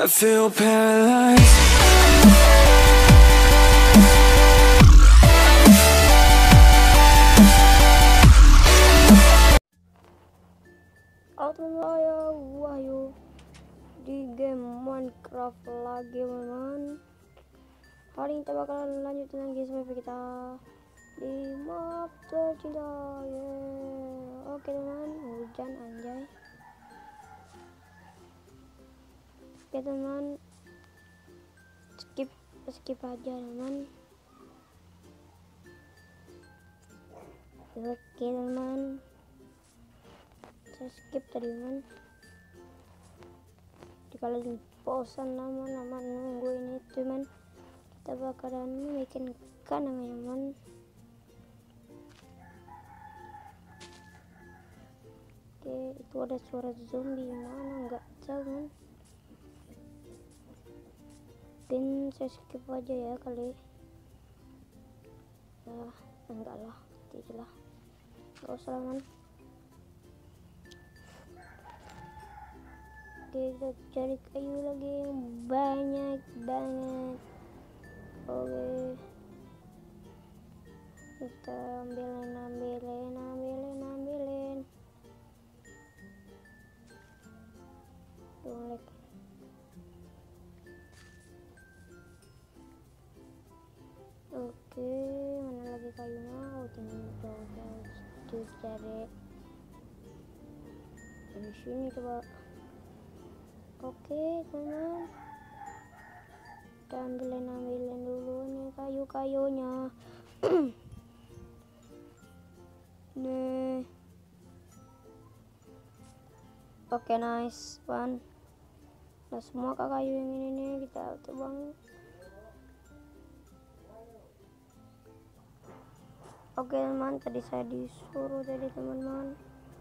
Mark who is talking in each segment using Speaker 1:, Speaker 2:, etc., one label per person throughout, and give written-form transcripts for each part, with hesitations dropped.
Speaker 1: I feel paralyzed.
Speaker 2: Halo teman saya Wahyu di game Minecraft lagi teman-teman. Hari ini kita bakalan lanjut dengan gameplay kita di map tercinta. Oke teman, hujan anjay. Oke teman, skip aja teman. Oke teman, saya skip tadi teman. Jadi kalian bosan lama-lama nunggu ini teman, kita bakalan bikin kandang teman. Oke, itu ada suara zombie mana nggak tahu teman. Mungkin saya skip aja ya kali ya. Enggak lah, tidak lah, nggak usah teman. Kita cari kayu lagi yang banyak banget. Oke, kita ambilin dolek. Oke, mana lagi kayunya? Oh, tinggal cari di sini coba. Oke teman, kita ambilin dulu nih kayu-kayunya. Nih, oke nice one. Nah semua kayu yang ini nih kita tebang. Oke teman, tadi saya disuruh tadi teman-teman.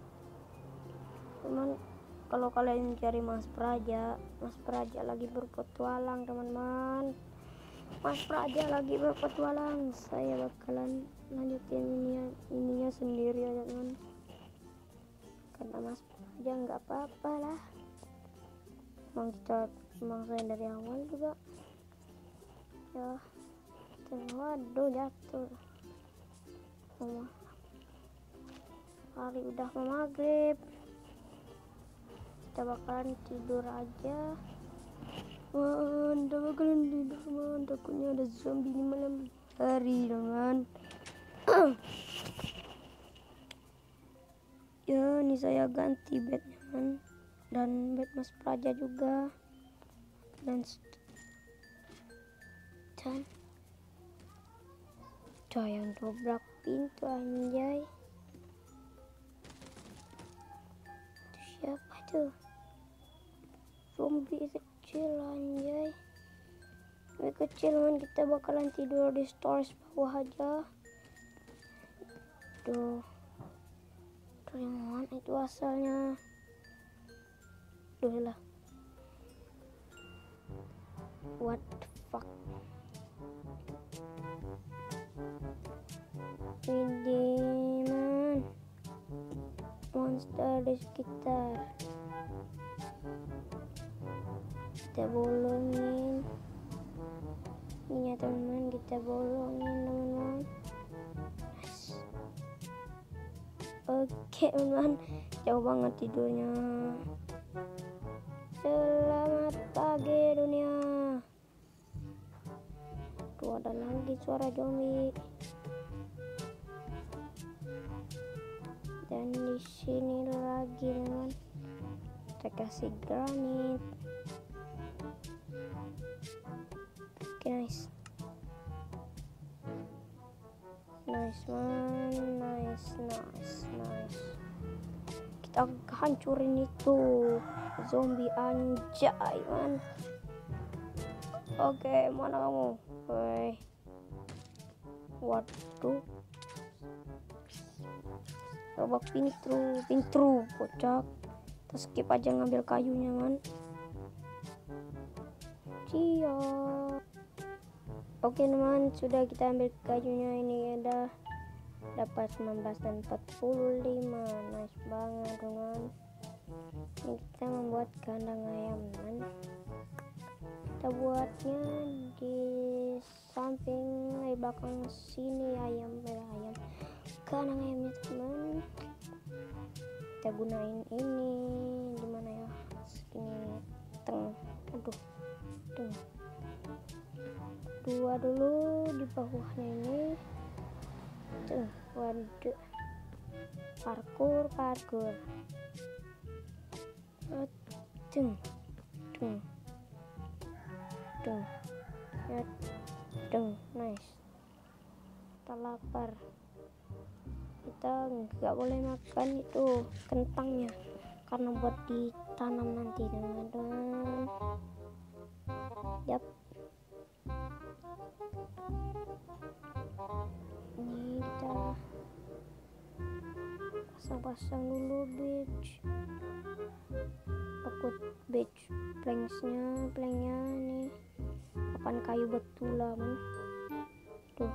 Speaker 2: Kalau kalian cari Mas Praja lagi berpetualang teman-teman. Mas Praja lagi berpetualang. Saya bakalan lanjutin ininya sendiri aja teman. Karena Mas Praja nggak apa-apa lah. Emang saya dari awal juga. Ya, waduh jatuh. Hari udah mau maghrib. Kita bakalan tidur aja. Kita bakalan tidur teman. Takutnya ada zombie di malam hari teman. Ya ini saya ganti bednya teman. Dan bed Mas Praja juga. Dan yang dobrak pintu anjay. Itu siapa tuh? Zombie kecil anjay. Zombie kecil man, kita bakalan tidur di storage bawah aja. Tuh, dari mana itu asalnya? Duh lah, what the fuck. Widih man, monster di sekitar. Kita bolongin ini ya teman-teman, kita bolongin teman-teman. Nice. Oke teman-teman, jauh banget tidurnya. Selamat pagi dunia. Tuh ada lagi suara zombie. Dan di sini lagi teman, kita kasih granit. Oke nice man, nice. Kita hancurin itu zombie anjay man. Oke, mana kamu? Woi, waduh, robak pintru kocak. Kita skip aja ngambil kayunya man. Siap. Oke teman, sudah kita ambil kayunya. Ini ada dapat 19 dan 45. Nice banget teman. Ini kita membuat kandang ayam teman. kita buatnya di samping belakang sini ayam kandang ayamnya teman. Kita gunain ini dimana ya, segini tengah, aduh dua dulu di bawahnya ini tuh. Waduh, parkur nice. Kita lapar, kita nggak boleh makan itu kentangnya karena buat ditanam nanti teman-teman. Yap, ini kita pasang dulu beach planknya nih, papan kayu betulan tuh.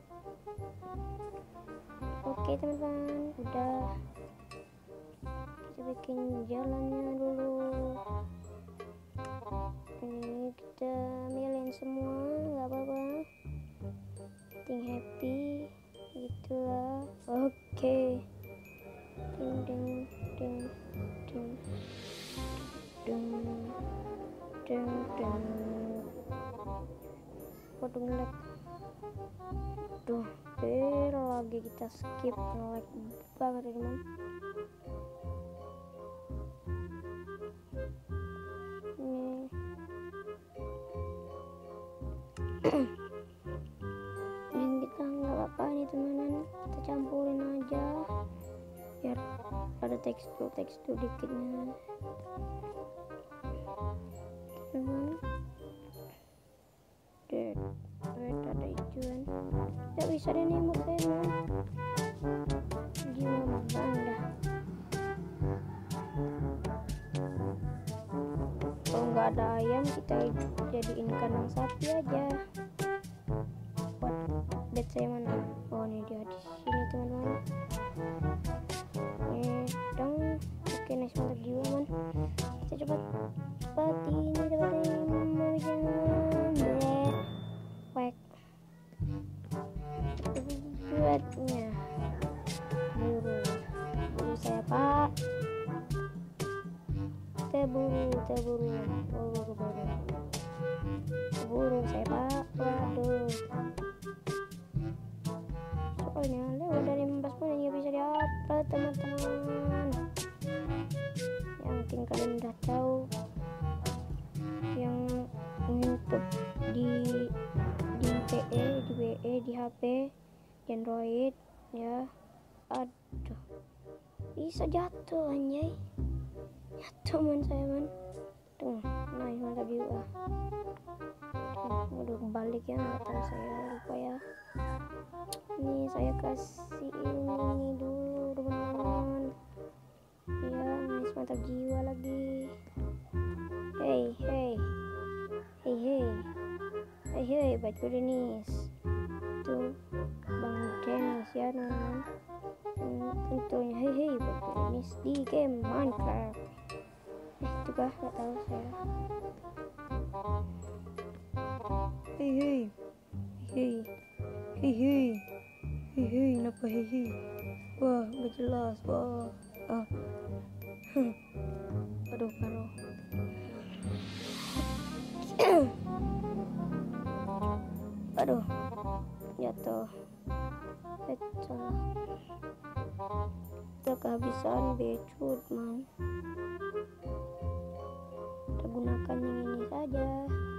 Speaker 2: Oke teman-teman, udah kita bikin jalannya dulu. Ini kita milih semua, nggak apa-apa, ting happy gitulah. Oke, waduh ngelag, lagi kita skip, ngelag banget teman. Dan kita nggak apa-apa nih teman-teman, kita campurin aja biar ada tekstur dikitnya teman. Ada hijauan, nggak bisa deh nih mood saya gimana dah. Kalau nggak ada ayam kita jadiin kandang sapi aja. Buat bed saya mana? Oh ini dia di sini teman-teman. Oke, nice, mantap jiwa man. Kita cepat ini buatnya buru saya pak, buru saya pak. Waduh, soalnya lewat dari 15 menit nggak bisa diupload teman-teman. Yang mungkin kalian udah tahu, yang YouTube di WE di HP Android ya. Aduh, bisa jatuh anjay, jatuh man saya man. Tuh, nice, mantap juga. Udah balik ya, nggak tahu saya lupa ya. Ini saya kasih ini dulu teman-teman. Iya, nice, mantap jiwa lagi. Hey, Baju Denis. Tuh, Bang Dennis ya teman-teman. Tentunya hey Baju Denis di game Minecraft. Itu kah, nggak tahu saya. Hey, kenapa hey? Wah, nggak jelas, wah. Aduh, paruh. Aduh, jatuh. Kita kehabisan becut man. Kita gunakan yang ini saja.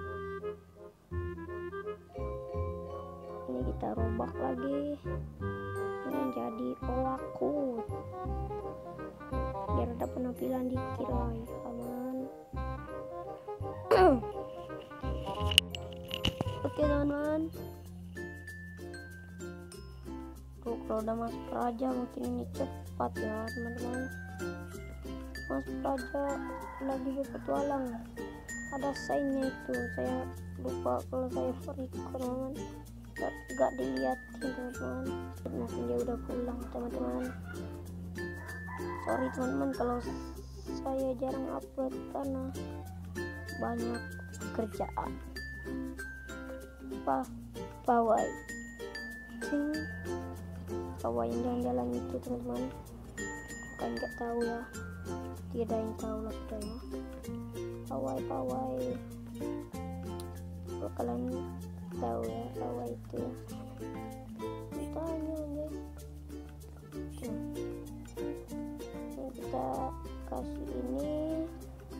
Speaker 2: Ini kita robak lagi menjadi olakut biar ada penampilan dikit lah ya aman. Oke teman-teman, kalau udah Mas Praja mungkin ini cepat ya teman-teman. Mas Praja lagi berpetualang, ada sign-nya itu, saya lupa kalau saya record teman-teman, gak dilihatin teman-teman. Mungkin dia udah pulang teman-teman. Sorry teman-teman kalau saya jarang upload karena banyak kerjaan. pawai pawai yang jalan-jalan itu teman-teman, kan nggak tahu ya, tidak ada yang tahu lah sudah ya. Pawai bakalan tahu ya pawai itu ya. Tanya deh kita kasih ini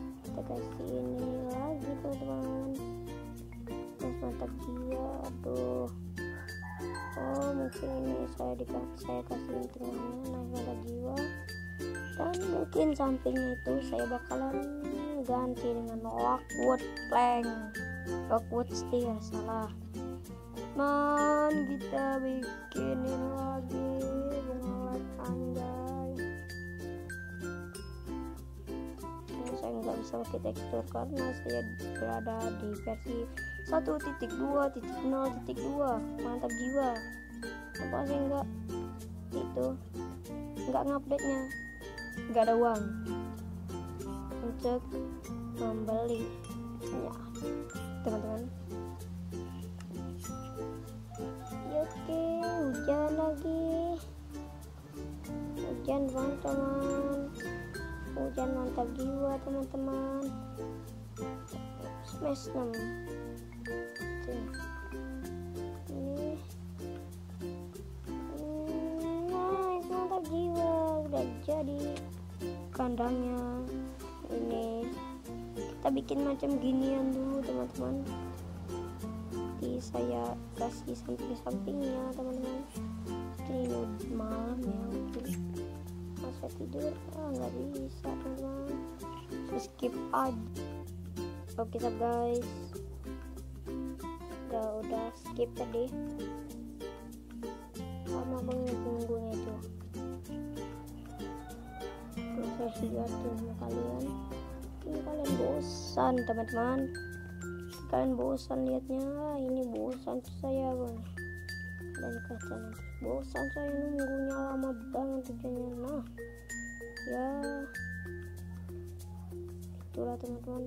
Speaker 2: lagi teman-teman. Mas mantap jiwa, aduh. Oh mungkin ini saya kasihin tengahnya naik mantap jiwa, dan mungkin sampingnya itu saya bakalan ganti dengan Lockwood Steel, salah kita bikinin lagi bunga anjay. Saya nggak bisa pakai tekstur karena saya berada di versi 1.2.0.2. Mantap jiwa. Apa sih nggak ngupdate nya, nggak ada uang untuk membeli ya teman-teman. Oke, hujan lagi, hujan teman-teman, hujan mantap jiwa teman-teman. Smash 6 ini nice, mantap jiwa, udah jadi kandangnya. Ini kita bikin macam ginian dulu teman-teman, nanti saya kasih samping-sampingnya teman-teman. Ini udah malam ya, mungkin masa tidur nggak bisa teman-teman, skip aja. Oke guys, udah skip tadi, lama banget nunggunya itu. Kalau saya liatin sama kalian, ini kalian bosan teman-teman, kalian bosan liatnya. Ini bosan saya bang, dan kata nanti bosan saya nunggunya lama banget hujannya. Nah ya itulah teman-teman.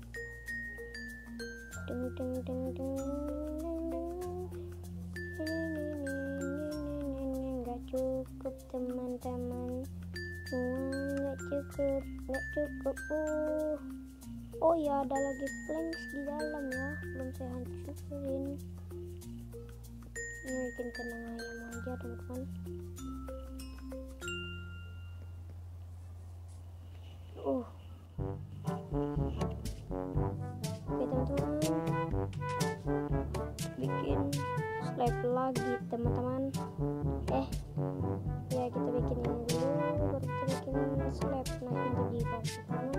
Speaker 2: Nggak cukup teman-teman, nggak cukup. Oh ya, ada lagi planks di dalam ya, belum saya hancurin. Ini bikin kandang ayam aja teman-teman. Oke teman-teman, bikin slab lagi teman-teman. Ya kita bikin ini dulu, baru kita bikin slab. Nah ini di teman-teman.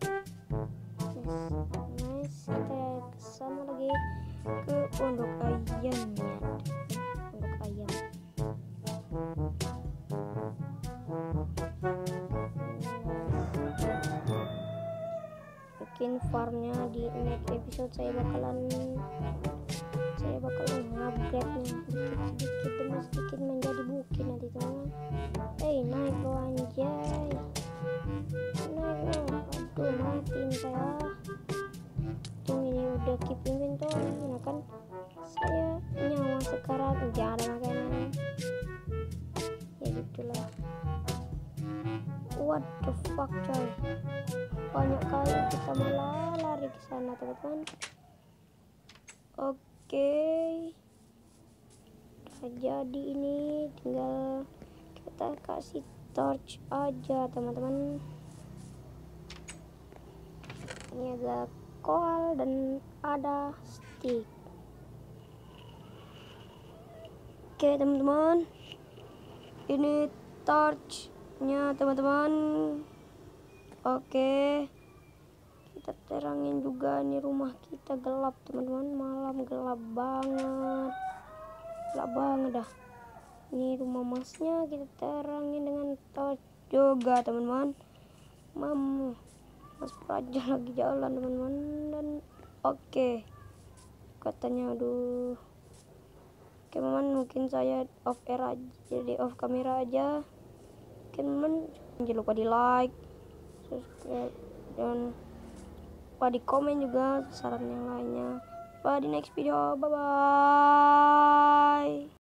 Speaker 2: Nice, kita kesana lagi ke pondok ayam ya, pondok ayam. Bikin farmnya di next episode. Saya bakalan upgrade nya sedikit demi sedikit menjadi bukit nanti teman. Naik lo anjay, naik lo. Aduh matiin saya. Ini udah keep inventory, nah kan saya nyawa sekarang nggak ada makanan ya gitulah. What the fuck coy, banyak kali kita malah lari ke sana teman-teman. Oke, udah jadi ini, tinggal kita kasih torch aja teman-teman. Ini ada koal dan ada stick. Oke teman-teman, ini torchnya teman-teman. Oke, kita terangin juga nih, rumah kita gelap teman-teman, malam gelap banget dah. Ini rumah masnya kita terangin dengan torch juga teman-teman. Mas Praja lagi jalan teman-teman, dan oke katanya aduh. Oke teman, mungkin saya off air aja, jadi off kamera aja. Oke teman, jangan lupa di like, subscribe, dan lupa di komen juga saran yang lainnya. jumpa di next video. Bye bye.